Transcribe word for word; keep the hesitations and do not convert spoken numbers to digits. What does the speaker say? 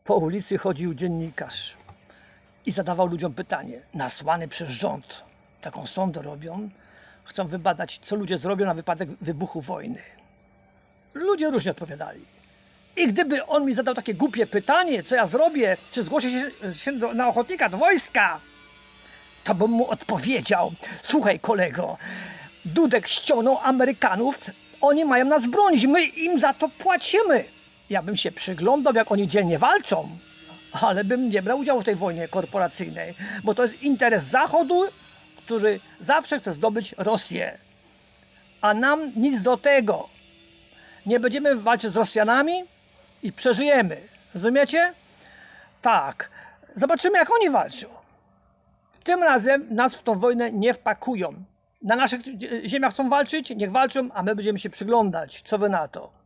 Po ulicy chodził dziennikarz i zadawał ludziom pytanie, nasłany przez rząd. Taką sondę robią, chcą wybadać, co ludzie zrobią na wypadek wybuchu wojny. Ludzie różnie odpowiadali. I gdyby on mi zadał takie głupie pytanie, co ja zrobię, czy zgłoszę się, się do, na ochotnika, do wojska, to bym mu odpowiedział, słuchaj kolego, Dudek ściągnął Amerykanów, oni mają nas bronić, my im za to płacimy. Ja bym się przyglądał, jak oni dzielnie walczą, ale bym nie brał udziału w tej wojnie korporacyjnej, bo to jest interes Zachodu, który zawsze chce zdobyć Rosję. A nam nic do tego. Nie będziemy walczyć z Rosjanami i przeżyjemy. Rozumiecie? Tak. Zobaczymy, jak oni walczą. Tym razem nas w tą wojnę nie wpakują. Na naszych ziemiach chcą walczyć, niech walczą, a my będziemy się przyglądać. Co wy na to?